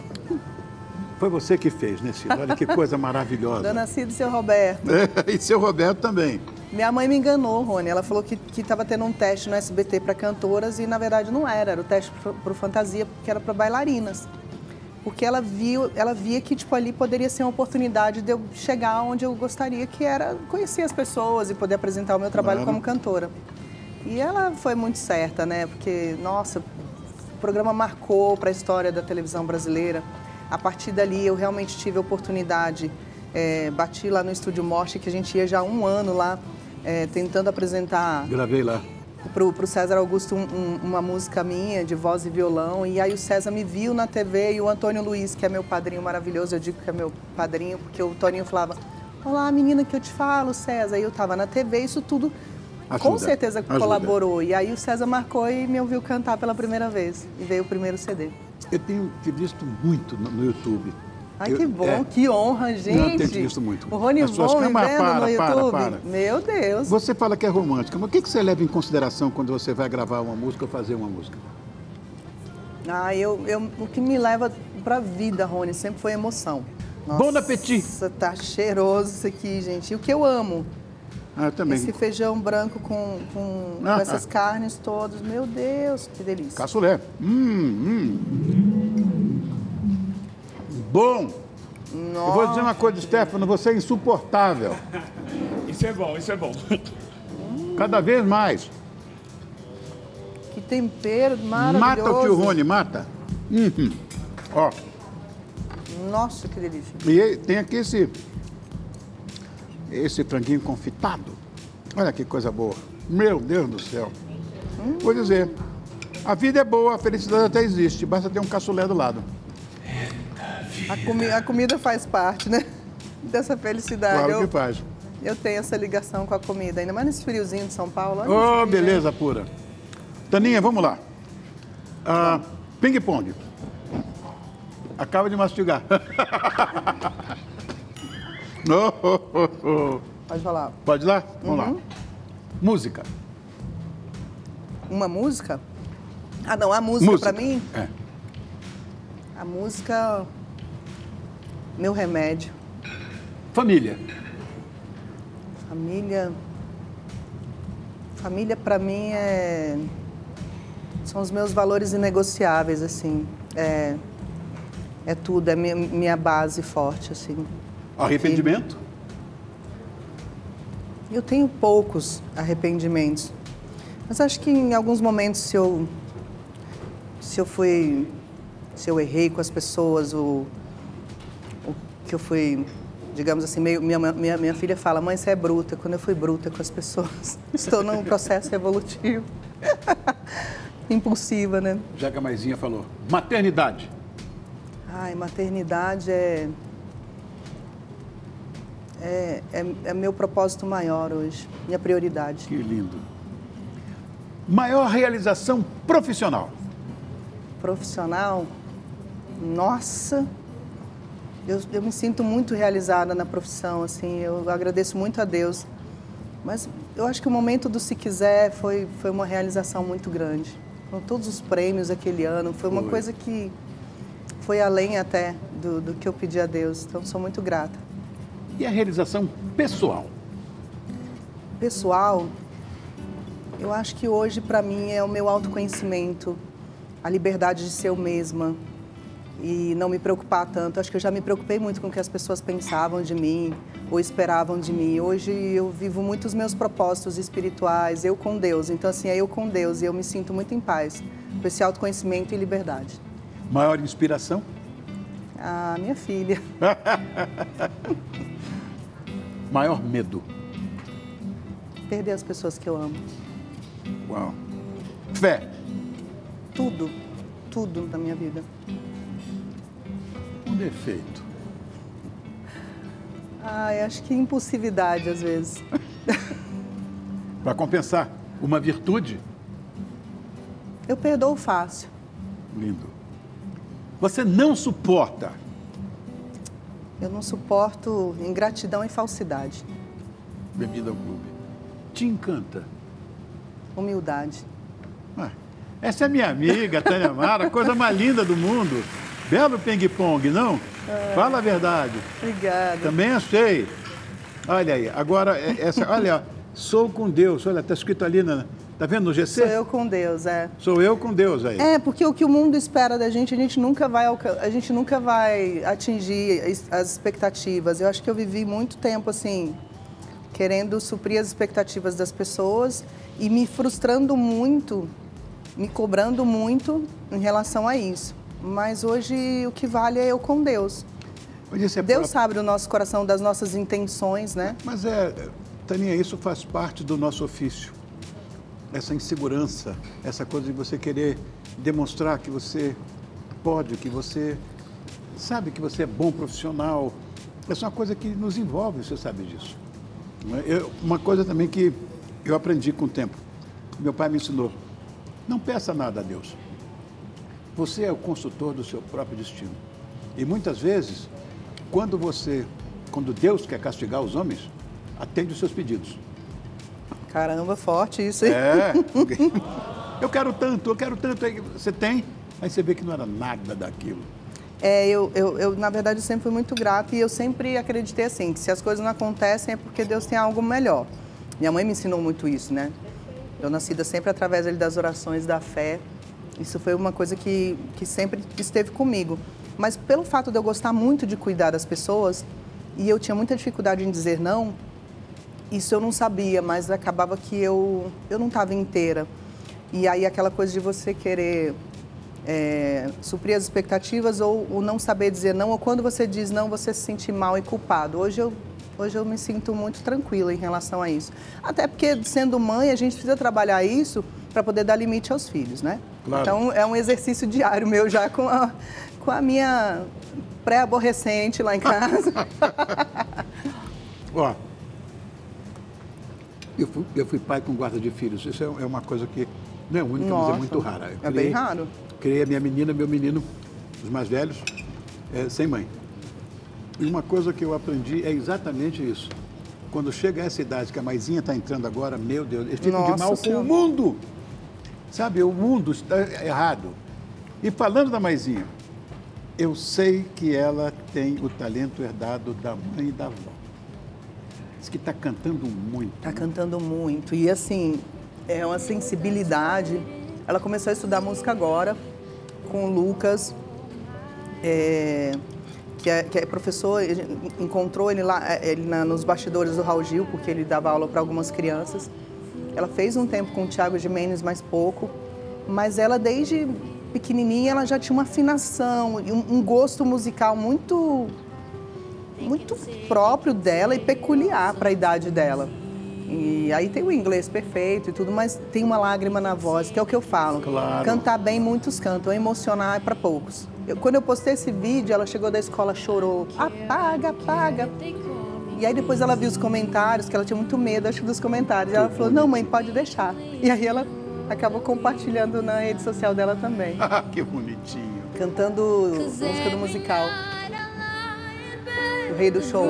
Foi você que fez, né, Cida? Olha que coisa maravilhosa. Dona Cida e seu Roberto. É, e seu Roberto também. Minha mãe me enganou, Rony. Ela falou que estava tendo um teste no S B T para cantoras e, na verdade, não era. Era o teste para o Fantasia, porque era para bailarinas. Porque ela, viu, ela via que tipo, ali poderia ser uma oportunidade de eu chegar onde eu gostaria, que era conhecer as pessoas e poder apresentar o meu trabalho Claro. como cantora. E ela foi muito certa, né? Porque, nossa, o programa marcou para a história da televisão brasileira. A partir dali, eu realmente tive a oportunidade, é, bati lá no Estúdio Morte, que a gente ia já há um ano lá, é, tentando apresentar Gravei lá. para o César Augusto um- um- uma música minha de voz e violão. E aí o César me viu na T V e o Antônio Luiz, que é meu padrinho maravilhoso, eu digo que é meu padrinho, porque o Toninho falava, olá, menina que eu te falo, César. E eu estava na T V, isso tudo com Ajuda, certeza ajuda. colaborou. E aí o César marcou e me ouviu cantar pela primeira vez. E veio o primeiro C D. Eu tenho te visto muito no, no YouTube. Ai, Eu- que bom, é. que honra, gente. Não, tenho te visto muito. O Rony As suas Von me câmeras- vendo para, no para, YouTube. para. Meu Deus. Você fala que é romântica, mas o que que você leva em consideração quando você vai gravar uma música ou fazer uma música? Ah, eu, eu, o que me leva pra vida, Rony, sempre foi emoção. Bon appétit. Nossa, tá cheiroso isso aqui, gente. E o que eu amo, Ah, eu também. esse feijão branco com, com, com Ah, essas carnes todas. Meu Deus, que delícia. Caçulé. Hum, hum. Bom. Eu vou dizer uma coisa, Stefano, você é insuportável. Isso é bom, isso é bom. Cada vez mais. Que tempero maravilhoso. Mata o tio Rony, mata. Uhum. Ó, Nossa, que delícia. e aí tem aqui esse, esse franguinho confitado. Olha que coisa boa. Meu Deus do céu. Vou dizer, a vida é boa, a felicidade até existe, basta ter um caçulé do lado. A, comi a comida faz parte, né? Dessa felicidade. Claro eu, que faz. eu tenho essa ligação com a comida, ainda mais nesse friozinho de São Paulo. Olha Oh, isso aqui, beleza pura. Taninha, vamos lá. Ah, ping-pong. Acaba de mastigar. Oh, oh, oh, oh. gente. Pode falar. Pode ir lá? Vamos lá. Música. Uma música? Ah, não, a música, Música. pra mim, É. a música, meu remédio. Família. Família... Família, para mim, é... são os meus valores inegociáveis, assim. É, é tudo, é minha, minha base forte, assim. Arrependimento? E eu tenho poucos arrependimentos. Mas acho que em alguns momentos, se eu, se eu fui... Se eu errei com as pessoas, o, o que eu fui... Digamos assim, meio, minha, minha, minha filha fala, mãe, você é bruta. Quando eu fui bruta com as pessoas, estou num processo evolutivo. Impulsiva, né? Já que a Maisinha falou. Maternidade. Ai, maternidade é... É, é, é meu propósito maior hoje, minha prioridade. Que lindo. Maior realização profissional. Profissional? Nossa... Eu, eu me sinto muito realizada na profissão, assim, eu agradeço muito a Deus. Mas eu acho que o momento do Se Quiser foi, foi uma realização muito grande. Com todos os prêmios aquele ano, foi uma Foi. coisa que foi além até do, do que eu pedi a Deus. Então, sou muito grata. E a realização pessoal? Pessoal, eu acho que hoje, para mim, é o meu autoconhecimento, a liberdade de ser eu mesma. E não me preocupar tanto. Acho que eu já me preocupei muito com o que as pessoas pensavam de mim ou esperavam de mim. Hoje eu vivo muito os meus propósitos espirituais, eu com Deus. Então, assim, é eu com Deus e eu me sinto muito em paz com esse autoconhecimento e liberdade. Maior inspiração? Ah, minha filha. Maior medo? Perder as pessoas que eu amo. Uau. Fé? Tudo, tudo na minha vida. Um defeito? Ai, acho que impulsividade, às vezes. Para compensar, uma virtude? Eu perdoo fácil. Lindo. Você não suporta? Eu não suporto ingratidão e falsidade. Bem-vindo ao clube. Te encanta? Humildade. Ah, essa é minha amiga, Tânia Mara, coisa mais linda do mundo. Belo ping-pong, não? É. Fala a verdade. Obrigada. Também achei. Olha aí, agora, essa, olha, sou com Deus. Olha, está escrito ali, na, tá vendo no G C? Sou eu com Deus, é. Sou eu com Deus aí. É, porque o que o mundo espera da gente, a gente nunca vai, a gente nunca vai atingir as expectativas. Eu acho que eu vivi muito tempo, assim, querendo suprir as expectativas das pessoas e me frustrando muito, me cobrando muito em relação a isso. Mas hoje o que vale é eu com Deus. É Deus próprio... sabe do nosso coração, das nossas intenções, né? Mas, é, Taninha, isso faz parte do nosso ofício. Essa insegurança, essa coisa de você querer demonstrar que você pode, que você sabe que você é bom profissional. Essa é uma coisa que nos envolve, você sabe disso. Eu, uma coisa também que eu aprendi com o tempo. Meu pai me ensinou, não peça nada a Deus. Você é o consultor do seu próprio destino. E muitas vezes, quando você, quando Deus quer castigar os homens, atende os seus pedidos. Caramba, forte isso, hein? É. Eu quero tanto, eu quero tanto. Aí você tem, aí você vê que não era nada daquilo. É, eu, eu, eu, na verdade, eu sempre fui muito grata e eu sempre acreditei assim, que se as coisas não acontecem é porque Deus tem algo melhor. Minha mãe me ensinou muito isso, né? Eu nascida sempre através ali, das orações, da fé. Isso foi uma coisa que, que sempre esteve comigo. Mas pelo fato de eu gostar muito de cuidar das pessoas, e eu tinha muita dificuldade em dizer não, isso eu não sabia, mas acabava que eu, eu não estava inteira. E aí aquela coisa de você querer é, suprir as expectativas ou, ou não saber dizer não, ou quando você diz não, você se sente mal e culpado. Hoje eu, hoje eu me sinto muito tranquila em relação a isso. Até porque, sendo mãe, a gente precisa trabalhar isso para poder dar limite aos filhos, né? Claro. Então, é um exercício diário meu já com a, com a minha pré-aborrecente lá em casa. Ó, eu fui, eu fui pai com guarda de filhos. Isso é uma coisa que não é única, Nossa, mas é muito rara. Eu é criei, bem raro. Criei a minha menina, meu menino, os mais velhos, é, sem mãe. E uma coisa que eu aprendi é exatamente isso. Quando chega essa idade que a Maisinha está entrando agora, meu Deus, eles ficam de mal com o mundo. Sabe, o mundo está errado. E falando da Maisinha, eu sei que ela tem o talento herdado da mãe e da avó. Diz que está cantando muito. Tá cantando muito. E assim, é uma sensibilidade. Ela começou a estudar música agora, com o Lucas, é, que, é, que é professor. Ele encontrou ele lá ele na, nos bastidores do Raul Gil, porque ele dava aula para algumas crianças. Ela fez um tempo com o Thiago Gimenez, mais pouco. Mas ela, desde pequenininha, ela já tinha uma afinação, um, um gosto musical muito... muito próprio dela e peculiar para a idade dela. E aí tem o inglês perfeito e tudo, mas tem uma lágrima na voz, que é o que eu falo. Claro. Cantar bem, muitos cantam, emocionar é para poucos. Eu, quando eu postei esse vídeo, ela chegou da escola, chorou, apaga, apaga. E aí depois ela viu os comentários, que ela tinha muito medo, acho, dos comentários. E ela falou, não, mãe, pode deixar. E aí ela acabou compartilhando na rede social dela também. Que bonitinho. Cantando música do musical. O Rei do Show.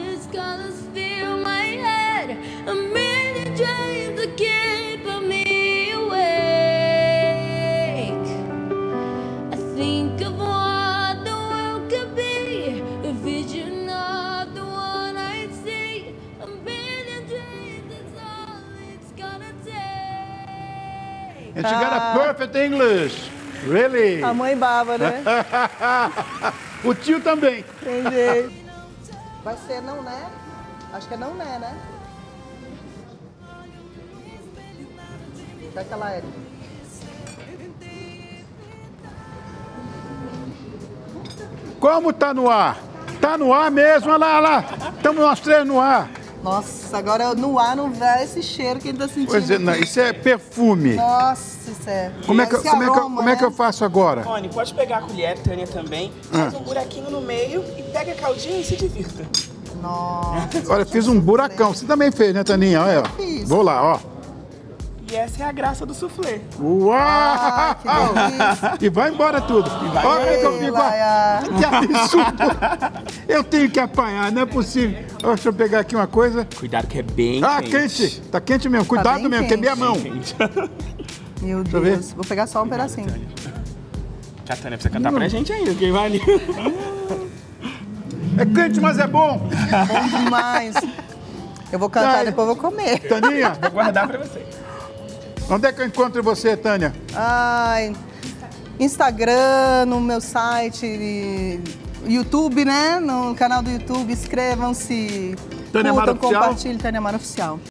And she got a perfect English. Really? A mãe baba, né? O tio também. Entendi. Vai ser não, né? Acho que é não, né, né? Vai aquela Érica. Como tá no ar? Tá no ar mesmo, olha lá, olha lá. Estamos nós três no ar. Nossa, agora no ar não vai esse cheiro que ele tá sentindo. Pois é, não, isso é perfume. Nossa, isso é. Como é que, Esse como é que, eu- aroma, como é que né? eu faço agora? Rony, pode pegar a colher, Tânia também, faz um buraquinho no meio e pega a caldinha e se divirta. Nossa. Olha, eu fiz um buracão. Você também fez, né, Taninha? Olha, ó. fiz. Vou lá, ó. E essa é a graça do soufflé. Uau! Ah, que delícia. E vai embora tudo. Olha que eu Ei, fico... Laia. Que absurdo! Eu tenho que apanhar, não é possível. Ó, deixa eu pegar aqui uma coisa. Cuidado que é bem Ah, quente. quente! Tá quente mesmo. Cuidado bem mesmo, quebrei a quente. mão. Quente. Meu eu Deus. ver. Vou pegar só um pedacinho. Que a Tânia precisa cantar pra gente ainda, quem vale? É quente, mas é bom. Bom demais. Eu vou cantar Ai. e depois eu vou comer. Taninha, Vou guardar pra você. onde é que eu encontro você, Tânia? Ai, Instagram, no meu site, YouTube, né? No canal do YouTube, inscrevam-se, Tânia Amaro curtam, Oficial. compartilhem, Tânia Amaro Oficial.